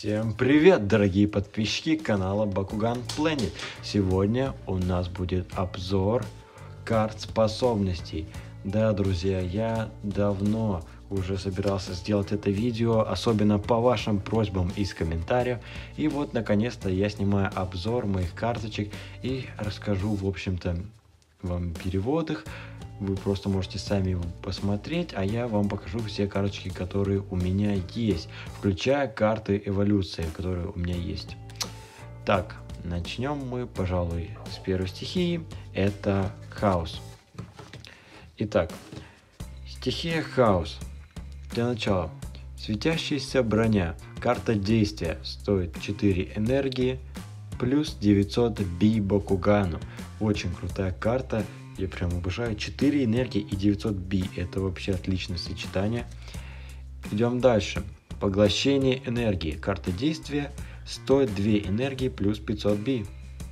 Всем привет, дорогие подписчики канала Bakugan Planet. Сегодня у нас будет обзор карт способностей. Да, друзья, я давно уже собирался сделать это видео, особенно по вашим просьбам из комментариев. И вот, наконец-то, я снимаю обзор моих карточек и расскажу, в общем-то, вам перевод их. Вы просто можете сами посмотреть, а я вам покажу все карточки, которые у меня есть, включая карты эволюции, которые у меня есть. Так, начнем мы, пожалуй, с первой стихии. Это хаос. Итак, стихия хаос. Для начала. Светящаяся броня. Карта действия. Стоит 4 энергии. Плюс 900 би Бакугану. Очень крутая карта. Я прям обожаю. 4 энергии и 900 би. Это вообще отличное сочетание. Идем дальше. Поглощение энергии. Карта действия стоит 2 энергии плюс 500 би.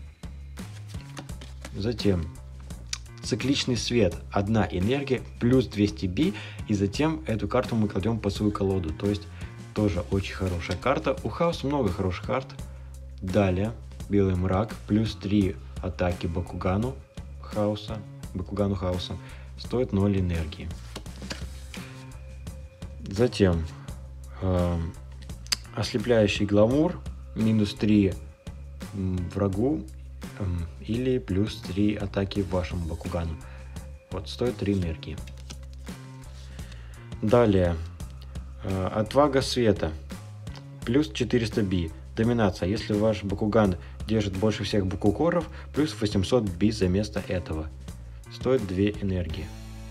Затем цикличный свет. 1 энергия плюс 200 би. И затем эту карту мы кладем по свою колоду. То есть тоже очень хорошая карта. У хаоса много хороших карт. Далее белый мрак. Плюс 3 атаки Бакугану хаоса. Бакугану хаоса. Стоит 0 энергии. Затем ослепляющий гламур. Минус 3 врагу. Или плюс 3 атаки вашему Бакугану. Вот, стоит 3 энергии. Далее. Отвага света. Плюс 400 би. Доминация. Если ваш Бакуган держит больше всех бакукоров, плюс 800 би за место этого. Стоит 2 энергии.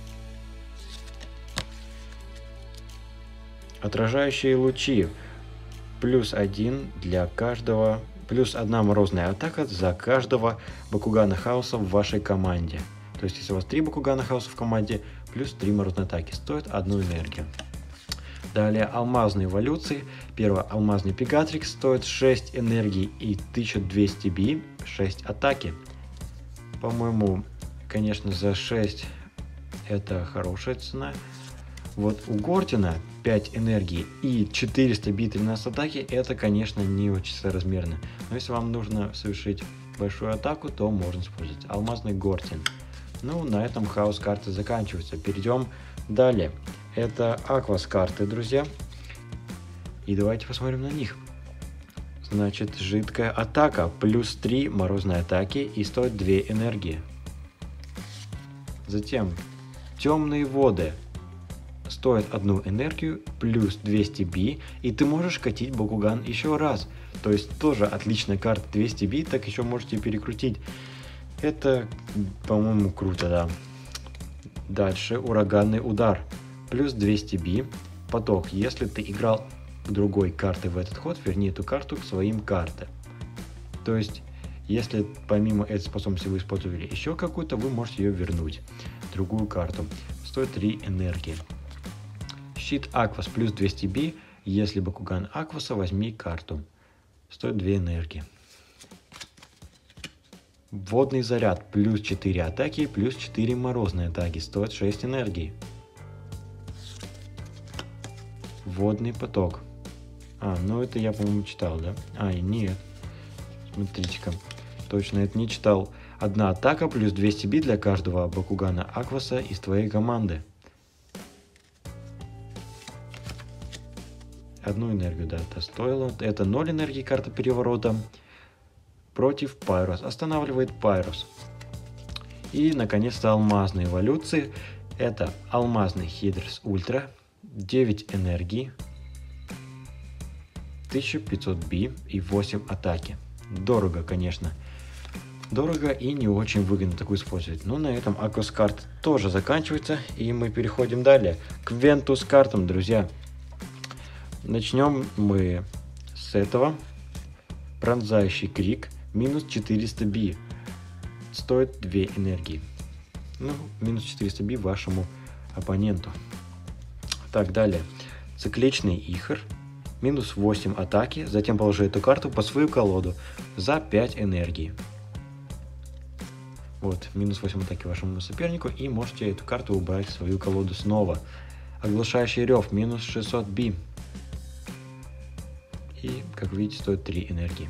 Отражающие лучи. Плюс 1 для каждого. Плюс 1 морозная атака за каждого Бакугана хаоса в вашей команде. То есть, если у вас 3 Бакугана хаоса в команде, плюс 3 морозные атаки. Стоит 1 энергию. Далее алмазные эволюции. Первый алмазный Пегатрикс стоит 6 энергии и 1200 би, 6 атаки. По-моему, конечно, за 6 это хорошая цена. Вот у Гортина 5 энергии и 400 би, 13 атаки, это, конечно, не очень соразмерно. Но если вам нужно совершить большую атаку, то можно использовать алмазный Гортин. Ну, на этом хаос карты заканчиваются. Перейдем далее. Это аквас карты, друзья. И давайте посмотрим на них. Значит, жидкая атака. Плюс 3 морозной атаки и стоит 2 энергии. Затем темные воды. Стоит 1 энергию плюс 200 би. И ты можешь катить Бакуган еще раз. То есть тоже отличная карта. 200 би, так еще можете перекрутить. Это, по-моему, круто, да. Дальше ураганный удар. Плюс 200 би. Поток. Если ты играл другой картой в этот ход, верни эту карту к своим картам. То есть, если помимо этой способности вы использовали еще какую-то, вы можете ее вернуть. Другую карту. Стоит 3 энергии. Щит Аквас плюс 200 би. Если Бакуган Акваса, возьми карту. Стоит 2 энергии. Водный заряд. Плюс 4 атаки, плюс 4 морозные атаки. Стоит 6 энергии. Водный поток. Ну это я, по-моему, читал, да? Нет. Смотрите-ка. Точно, это не читал. 1 атака плюс 200 би для каждого Бакугана Акваса из твоей команды. 1 энергию, да, это стоило. Это 0 энергии, карта переворота. Против Пайрос. Останавливает Пайрос. И, наконец-то, алмазные эволюции. Это алмазный Хидрс Ультра. 9 энергии. 1500 би и 8 атаки. Дорого, конечно. Дорого и не очень выгодно такую использовать. Но на этом Аквас карт тоже заканчивается. И мы переходим далее к Вентус картам, друзья. Начнем мы с этого. Пронзающий крик. Минус 400 би. Стоит 2 энергии. Ну, минус 400 би вашему оппоненту. Так, далее. Цикличный Ихр. Минус 8 атаки. Затем положи эту карту по свою колоду за 5 энергии. Вот, минус 8 атаки вашему сопернику. И можете эту карту убрать в свою колоду снова. Оглушающий рев. Минус 600 би. И, как видите, стоит 3 энергии.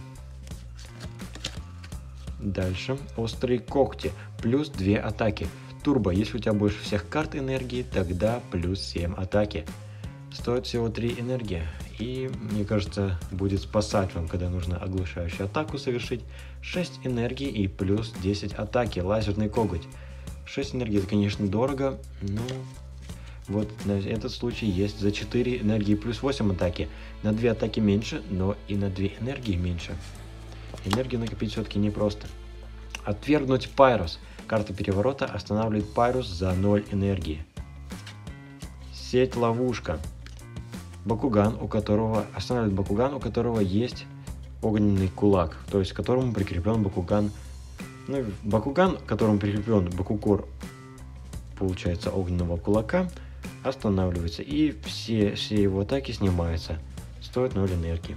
Дальше острые когти, плюс 2 атаки. Турбо, если у тебя больше всех карт энергии, тогда плюс 7 атаки. Стоит всего 3 энергии. И, мне кажется, будет спасать вам, когда нужно оглушающую атаку совершить. 6 энергии и плюс 10 атаки. Лазерный коготь. 6 энергии, это, конечно, дорого, но вот на этот случай есть за 4 энергии плюс 8 атаки. На 2 атаки меньше, но и на 2 энергии меньше. Энергию накопить все-таки непросто. Отвергнуть Пайрус. Карта переворота останавливает Пайрус за 0 энергии. Сеть-ловушка. Бакуган, у которого останавливает Бакуган, у которого есть огненный кулак, то есть к которому прикреплен Бакуган. Ну, Бакуган, к которому прикреплен Бакукор, получается, огненного кулака, останавливается, и все его атаки снимаются. Стоит 0 энергии.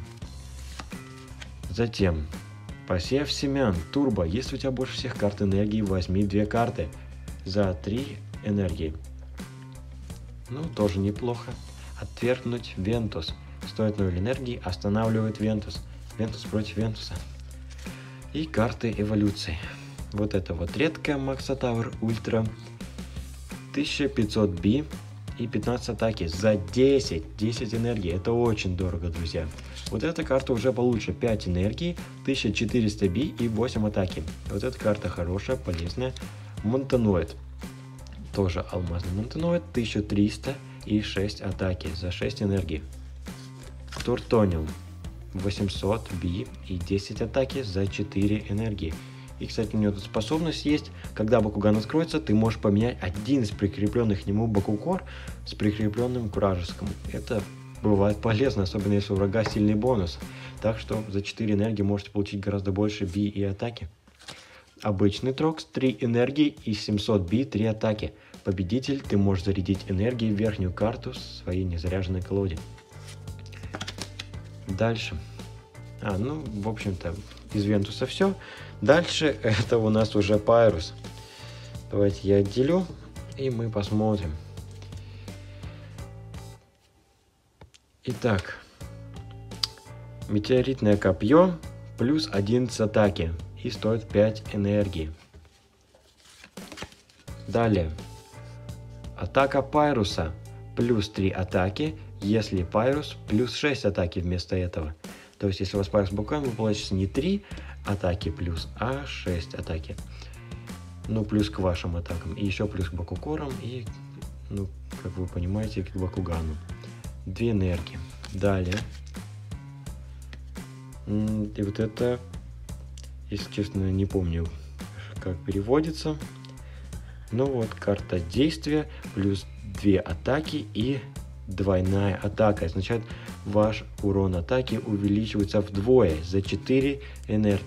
Затем посев семян. Турбо. Если у тебя больше всех карт энергии, возьми 2 карты за 3 энергии. Ну, тоже неплохо. Отвергнуть Вентус. Стоит 0 энергии, останавливает Вентус. Вентус против Вентуса. И карты эволюции. Вот это вот редкая Максотавр Ультра. 1500 би и 15 атаки за 10 энергии. Это очень дорого, друзья. Вот эта карта уже получше. 5 энергии, 1400 би и 8 атаки. Вот эта карта хорошая, полезная. Монтаноид. Тоже алмазный монтаноид. 1300 и 6 атаки за 6 энергии. Туртониум. 800 би и 10 атаки за 4 энергии. И, кстати, у него тут способность есть. Когда Бакуган откроется, ты можешь поменять один из прикрепленных к нему Бакукор с прикрепленным к вражескому. Это бывает полезно, особенно если у врага сильный бонус. Так что за 4 энергии можете получить гораздо больше би и атаки. Обычный Трокс, 3 энергии и 700 би, 3 атаки. Победитель, ты можешь зарядить энергией в верхнюю карту своей незаряженной колоде. Дальше. Ну, в общем-то, из Вентуса все. Дальше это у нас уже Пайрус. Давайте я отделю, и мы посмотрим. Итак, метеоритное копье плюс 11 атаки и стоит 5 энергии. Далее, атака Пайруса плюс 3 атаки, если Пайрус плюс 6 атаки вместо этого. То есть, если у вас Пайрус Бакуган, вы получите не 3 атаки плюс, а 6 атаки. Ну, плюс к вашим атакам. И еще плюс к Бакукорам и, ну, как вы понимаете, к Бакугану. 2 энергии. Далее. И вот это, если честно, не помню, как переводится. Ну вот, карта действия плюс 2 атаки и двойная атака. Означает, ваш урон атаки увеличивается вдвое за 4 энергии.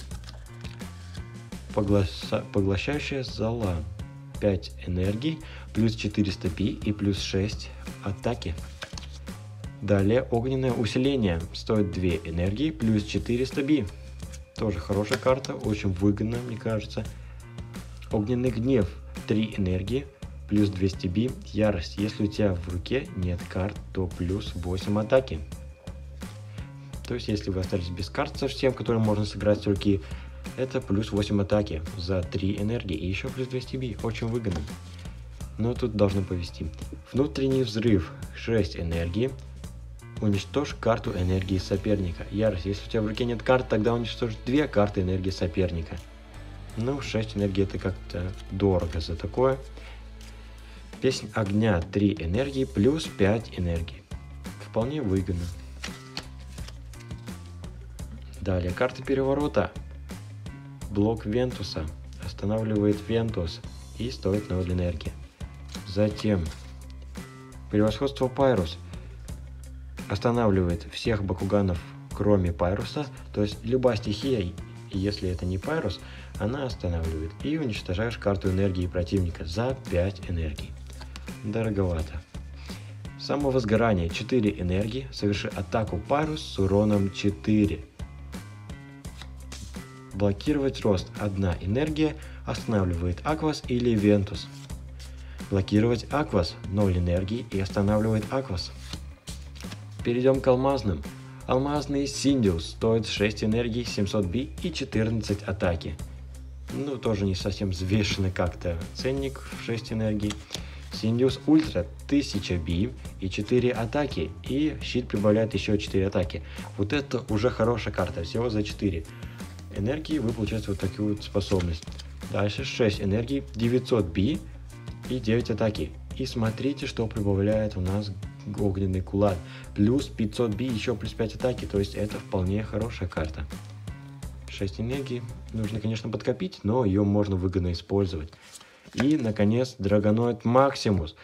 Поглощающая зола. 5 энергий, плюс 400 би и плюс 6 атаки. Далее огненное усиление. Стоит 2 энергии, плюс 400 би. Тоже хорошая карта, очень выгодно, мне кажется. Огненный гнев. 3 энергии, плюс 200 би. Ярость. Если у тебя в руке нет карт, то плюс 8 атаки. То есть, если вы остались без карт совсем, которые можно сыграть с руки, это плюс 8 атаки за 3 энергии и еще плюс 200 би. Очень выгодно. Но тут должно повезти. Внутренний взрыв. 6 энергии. Уничтожь карту энергии соперника. Ярость. Если у тебя в руке нет карт, тогда уничтожь 2 карты энергии соперника. Ну, 6 энергии это как-то дорого за такое. Песнь огня. 3 энергии плюс 5 энергий. Вполне выгодно. Далее, карта переворота. Блок Вентуса. Останавливает Вентус и стоит 0 энергии. Затем, превосходство Пайрус. Останавливает всех Бакуганов, кроме Пайруса. То есть, любая стихия, если это не Пайрус, она останавливает. И уничтожаешь карту энергии противника за 5 энергий. Дороговато. Самовозгорание. 4 энергии. Соверши атаку Пайрус с уроном 4. Блокировать рост. 1 энергия. Останавливает Аквас или Вентус. Блокировать Аквас. 0 энергии и останавливает Аквас. Перейдем к алмазным. Алмазный Синдиус стоит 6 энергии, 700 би и 14 атаки. Ну, тоже не совсем взвешенный как-то ценник в 6 энергий. Синдиус Ультра 1000 би и 4 атаки. И щит прибавляет еще 4 атаки. Вот это уже хорошая карта, всего за 4 энергии вы получаете вот такую вот способность. Дальше 6 энергий, 900 би и 9 атаки. И смотрите, что прибавляет у нас огненный кулак. Плюс 500 би, еще плюс 5 атаки. То есть это вполне хорошая карта. 6 энергий. Нужно, конечно, подкопить, но ее можно выгодно использовать. И, наконец, Драгоноид Максимус.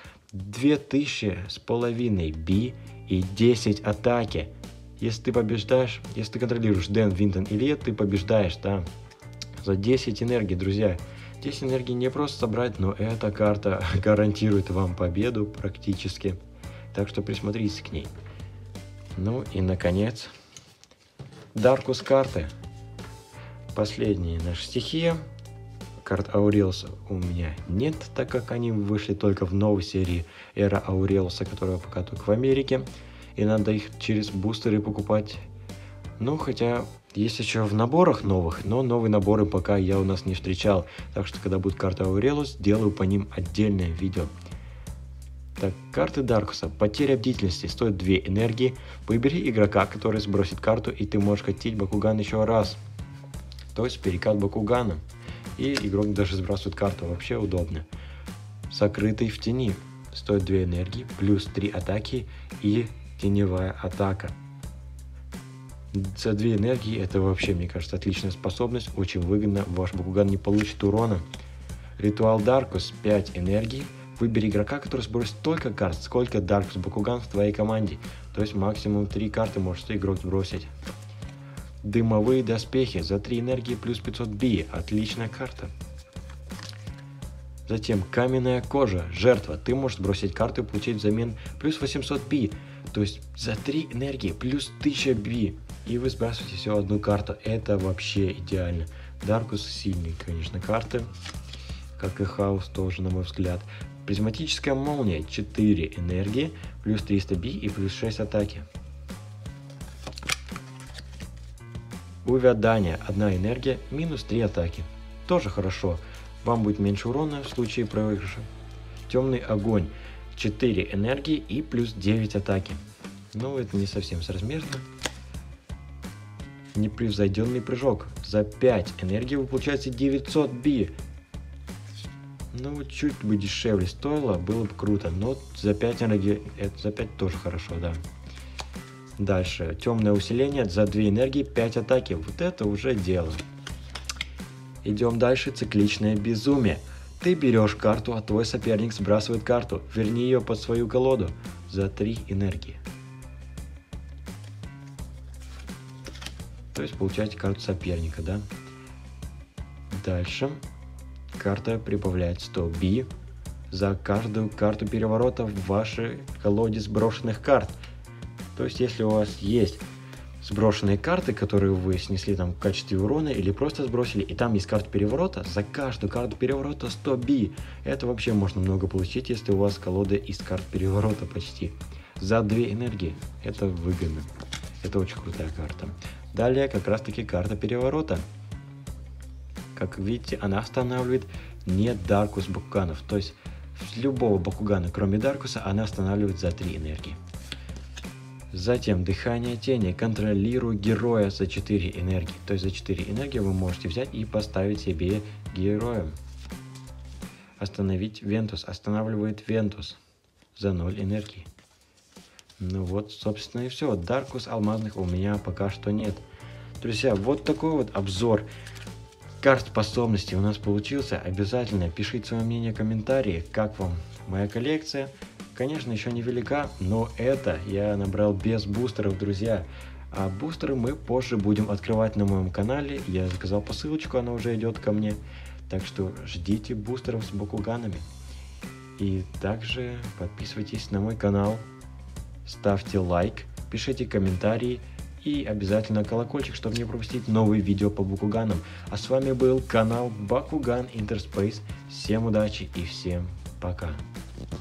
2500 би и 10 атаки. Если ты побеждаешь, если ты контролируешь Дэн, Винтон или Лет, ты побеждаешь, да. За 10 энергий, друзья. 10 энергий не просто собрать, но эта карта гарантирует вам победу практически. Так что присмотритесь к ней. Ну и, наконец, Даркус карты. Последняя наша стихия. Карт Аурелуса у меня нет, так как они вышли только в новой серии Эра Аурелуса, которая пока только в Америке. И надо их через бустеры покупать. Ну, хотя есть еще в наборах новых, но новые наборы пока я у нас не встречал. Так что, когда будет карта Аурелус, сделаю по ним отдельное видео. Так, карты Даркуса. Потеря бдительности стоит 2 энергии. Выбери игрока, который сбросит карту, и ты можешь катить Бакуган еще раз. То есть перекат Бакугана. И игрок даже сбрасывает карту, вообще удобно. Сокрытый в тени стоит 2 энергии, плюс 3 атаки и теневая атака. За 2 энергии это вообще, мне кажется, отличная способность, очень выгодно, ваш Бакуган не получит урона. Ритуал Даркус 5 энергий. Выбери игрока, который сбросит столько карт, сколько Даркус Бакуган в твоей команде. То есть максимум 3 карты может игрок сбросить. Дымовые доспехи за 3 энергии плюс 500 би. Отличная карта. Затем каменная кожа. Жертва. Ты можешь бросить карту и получить взамен плюс 800 би. То есть за 3 энергии плюс 1000 би. И вы сбрасываете всего одну карту. Это вообще идеально. Даркус сильный, конечно, карты. Как и Хаос тоже, на мой взгляд. Призматическая молния. 4 энергии плюс 300 би и плюс 6 атаки. Увядание. 1 энергия, минус 3 атаки. Тоже хорошо. Вам будет меньше урона в случае проигрыша. Темный огонь. 4 энергии и плюс 9 атаки. Но это не совсем соразмерно. Непревзойденный прыжок. За 5 энергии вы получаете 900 би. Ну, чуть бы дешевле стоило, было бы круто. Но за 5 энергии, это за 5 тоже хорошо, да. Дальше. Темное усиление за 2 энергии, 5 атаки. Вот это уже дело. Идем дальше. Цикличное безумие. Ты берешь карту, а твой соперник сбрасывает карту. Верни ее под свою колоду за 3 энергии. То есть получаете карту соперника, да? Дальше. Карта прибавляет 100 би за каждую карту переворота в вашей колоде сброшенных карт. То есть, если у вас есть сброшенные карты, которые вы снесли там в качестве урона или просто сбросили, и там есть карта переворота, за каждую карту переворота 100 би. Это вообще можно много получить, если у вас колода из карт переворота почти. За 2 энергии. Это выгодно. Это очень крутая карта. Далее как раз таки карта переворота. Как видите, она останавливает не Даркус Бакуганов. То есть, любого Бакугана, кроме Даркуса, она останавливает за 3 энергии. Затем дыхание тени. Контролируй героя за 4 энергии. То есть за 4 энергии вы можете взять и поставить себе героя. Остановить Вентус. Останавливает Вентус за 0 энергии. Ну вот, собственно, и все. Даркус алмазных у меня пока что нет. Друзья, вот такой вот обзор карт способностей у нас получился. Обязательно пишите свое мнение в комментарии, как вам моя коллекция. Конечно, еще не велика, но это я набрал без бустеров, друзья. А бустеры мы позже будем открывать на моем канале. Я заказал посылочку, она уже идет ко мне. Так что ждите бустеров с Бакуганами. И также подписывайтесь на мой канал, ставьте лайк, пишите комментарии и обязательно колокольчик, чтобы не пропустить новые видео по Бакуганам. А с вами был канал Бакуган Интерспейс. Всем удачи и всем пока.